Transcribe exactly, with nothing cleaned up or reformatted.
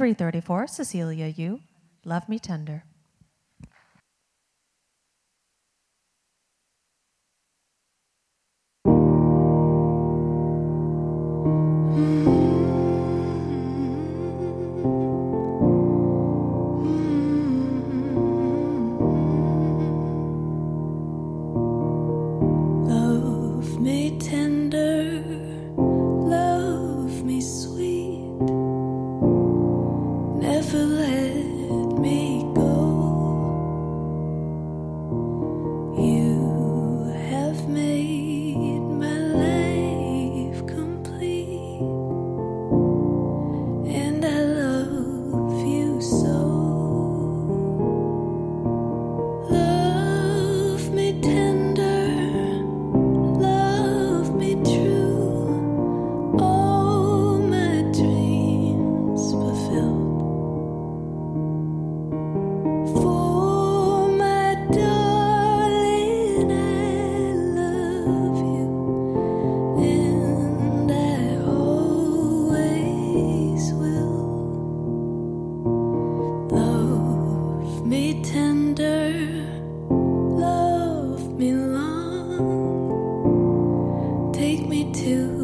three thirty-four, Cecilia, you, Love Me Tender. Love me tender, love me sweet, never let me go. You have made my life complete, and I love you so. Love me tender, love me true, all my dreams fulfilled. For my darling, I love you, and I always will. Love me tender, love me long, take me to